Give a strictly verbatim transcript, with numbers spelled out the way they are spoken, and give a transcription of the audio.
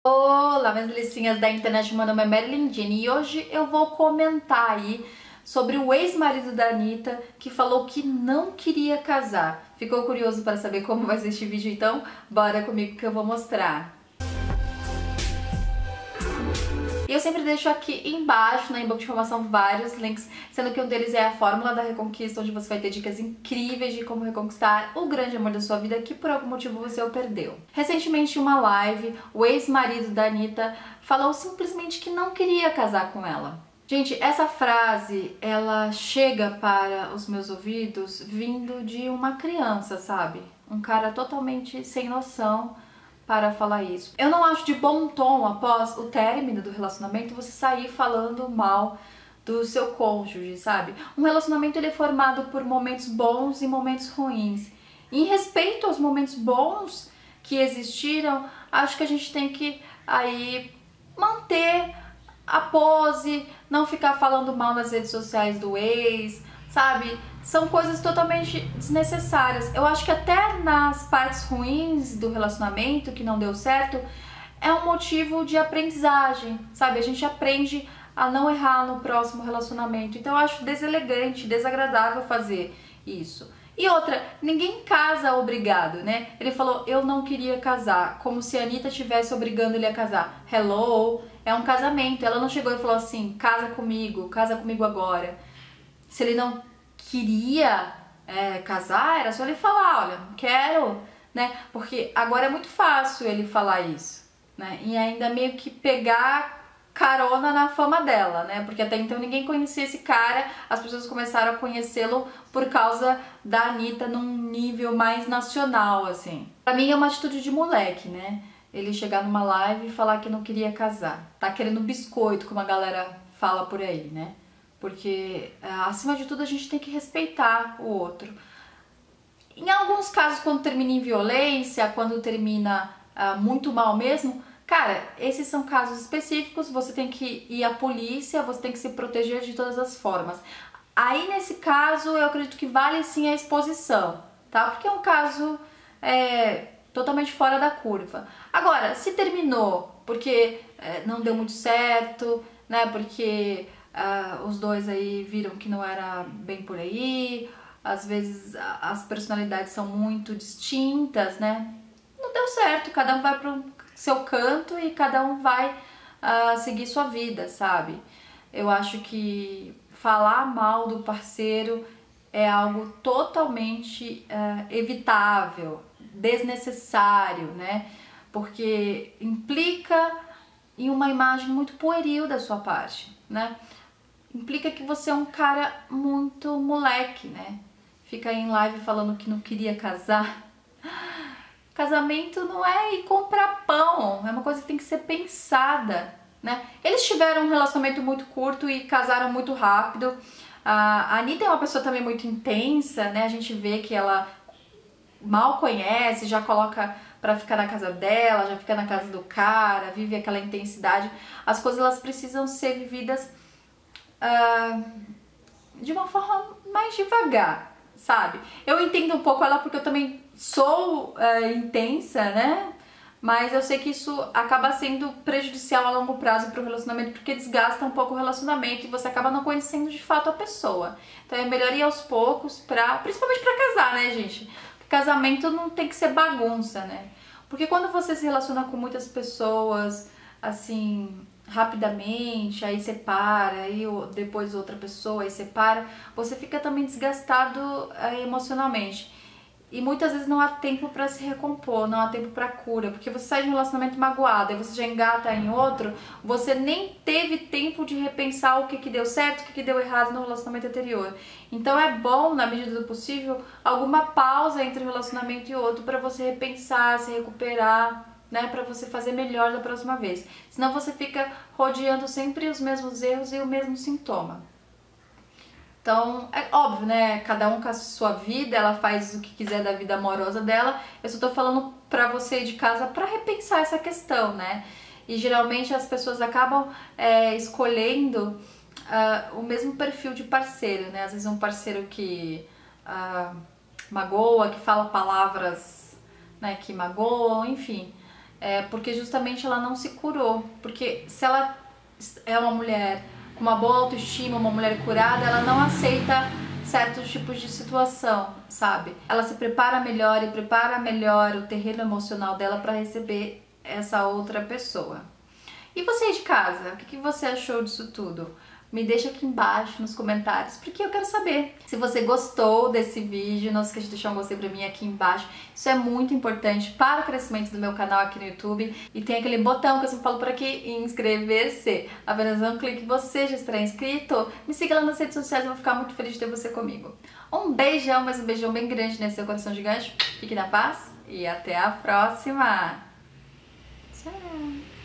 Olá, minhas delicinhas da internet, meu nome é Marilyn Jeane e hoje eu vou comentar aí sobre o ex-marido da Anitta que falou que não queria casar. Ficou curioso para saber como vai ser este vídeo? Então, bora comigo que eu vou mostrar. E eu sempre deixo aqui embaixo, na inbox de informação, vários links, sendo que um deles é a Fórmula da Reconquista, onde você vai ter dicas incríveis de como reconquistar o grande amor da sua vida que por algum motivo você o perdeu. Recentemente, em uma live, o ex-marido da Anitta falou simplesmente que não queria casar com ela. Gente, essa frase, ela chega para os meus ouvidos vindo de uma criança, sabe? Um cara totalmente sem noção para falar isso. Eu não acho de bom tom, após o término do relacionamento, você sair falando mal do seu cônjuge, sabe? Um relacionamento ele é formado por momentos bons e momentos ruins. E em respeito aos momentos bons que existiram, acho que a gente tem que aí manter a pose, não ficar falando mal nas redes sociais do ex, sabe? São coisas totalmente desnecessárias. Eu acho que até nas partes ruins do relacionamento, que não deu certo, é um motivo de aprendizagem, sabe? A gente aprende a não errar no próximo relacionamento. Então eu acho deselegante, desagradável fazer isso. E outra, ninguém casa obrigado, né? Ele falou, eu não queria casar, como se a Anitta estivesse obrigando ele a casar. Hello, é um casamento. Ela não chegou e falou assim, casa comigo, casa comigo agora. Se ele não queria é, casar, era só ele falar, olha, não quero, né? Porque agora é muito fácil ele falar isso, né? E ainda meio que pegar carona na fama dela, né? Porque até então ninguém conhecia esse cara, as pessoas começaram a conhecê-lo por causa da Anitta num nível mais nacional, assim. Pra mim é uma atitude de moleque, né? Ele chegar numa live e falar que não queria casar. Tá querendo biscoito, como a galera fala por aí, né? Porque, acima de tudo, a gente tem que respeitar o outro. Em alguns casos, quando termina em violência, quando termina uh, muito mal mesmo, cara, esses são casos específicos, você tem que ir à polícia, você tem que se proteger de todas as formas. Aí, nesse caso, eu acredito que vale sim a exposição, tá? Porque é um caso é, totalmente fora da curva. Agora, se terminou porque é, não deu muito certo, né? Porque Uh, os dois aí viram que não era bem por aí, às vezes as personalidades são muito distintas, né? Não deu certo, cada um vai pro seu canto e cada um vai uh, seguir sua vida, sabe? Eu acho que falar mal do parceiro é algo totalmente uh, evitável, desnecessário, né? Porque implica em uma imagem muito pueril da sua parte, né? Implica que você é um cara muito moleque, né? Fica aí em live falando que não queria casar. Casamento não é ir comprar pão, é uma coisa que tem que ser pensada, né? Eles tiveram um relacionamento muito curto e casaram muito rápido. A Anitta é uma pessoa também muito intensa, né? A gente vê que ela mal conhece, já coloca pra ficar na casa dela, já fica na casa do cara, vive aquela intensidade. As coisas elas precisam ser vividas Uh, de uma forma mais devagar, sabe? Eu entendo um pouco ela porque eu também sou uh, intensa, né? Mas eu sei que isso acaba sendo prejudicial a longo prazo para o relacionamento porque desgasta um pouco o relacionamento e você acaba não conhecendo de fato a pessoa. Então é melhor ir aos poucos, pra, principalmente para casar, né, gente? Porque casamento não tem que ser bagunça, né? Porque quando você se relaciona com muitas pessoas, assim, rapidamente, aí separa, aí depois outra pessoa, aí separa, você fica também desgastado aí, emocionalmente. E muitas vezes não há tempo para se recompor, não há tempo para cura, porque você sai de um relacionamento magoado, aí você já engata em outro, você nem teve tempo de repensar o que que deu certo, o que que deu errado no relacionamento anterior. Então é bom, na medida do possível, alguma pausa entre um relacionamento e outro para você repensar, se recuperar, né, para você fazer melhor da próxima vez. Senão você fica rodeando sempre os mesmos erros e o mesmo sintoma. Então, é óbvio, né, cada um com a sua vida, ela faz o que quiser da vida amorosa dela. Eu só tô falando pra você de casa pra repensar essa questão, né? E geralmente as pessoas acabam é, escolhendo uh, o mesmo perfil de parceiro, né? Às vezes um parceiro que uh, magoa, que fala palavras, né, que magoam, enfim. é porque justamente ela não se curou. Porque se ela é uma mulher com uma boa autoestima, uma mulher curada, ela não aceita certos tipos de situação, sabe? Ela se prepara melhor e prepara melhor o terreno emocional dela para receber essa outra pessoa. E você de casa, o que você achou disso tudo? Me deixa aqui embaixo nos comentários, porque eu quero saber. Se você gostou desse vídeo, não esqueça de deixar um gostei pra mim aqui embaixo. Isso é muito importante para o crescimento do meu canal aqui no YouTube. E tem aquele botão que eu sempre falo por aqui, inscrever-se. Apenas um clique, você já estará inscrito. Me siga lá nas redes sociais, eu vou ficar muito feliz de ter você comigo. Um beijão, mas um beijão bem grande nesse seu coração gigante. Fique na paz e até a próxima. Tchau!